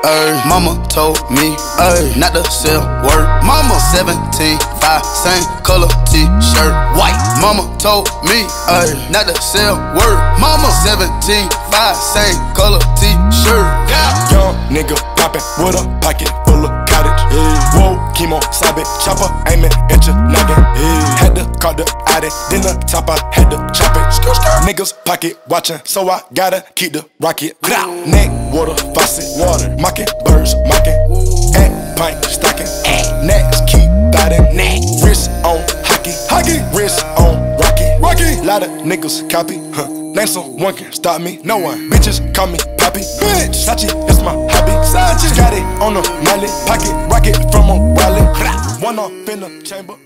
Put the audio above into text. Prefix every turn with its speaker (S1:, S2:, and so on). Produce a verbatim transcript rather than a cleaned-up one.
S1: Ay, mama told me, ay, not to sell word. Mama seventeen, five, same color t-shirt, white. Mama told me, ay, not to sell word. Mama seventeen, five, same color t-shirt. Yeah.
S2: Young nigga poppin' with a pocket full of cottage. Yeah. Whoa, chemo, sabit, chopper, aimin' at your noggin. Yeah. Had to call the addy, then the top I had to chop it. Skr, skr. Niggas pocket watchin', so I gotta keep the rocket. Ooh. Neck, water, faucet, water, mocking, birds, mocking. And pint, stocking, next keep biting. Wrist on hockey, hockey, wrist on rocky, rocky. Lot of niggas copy, huh? Name someone can stop me, no one. Bitches call me Poppy, bitch. Sachi, it's my hobby. Sachi, got it on the mallet, pocket rocket from a wallet. One off in the chamber.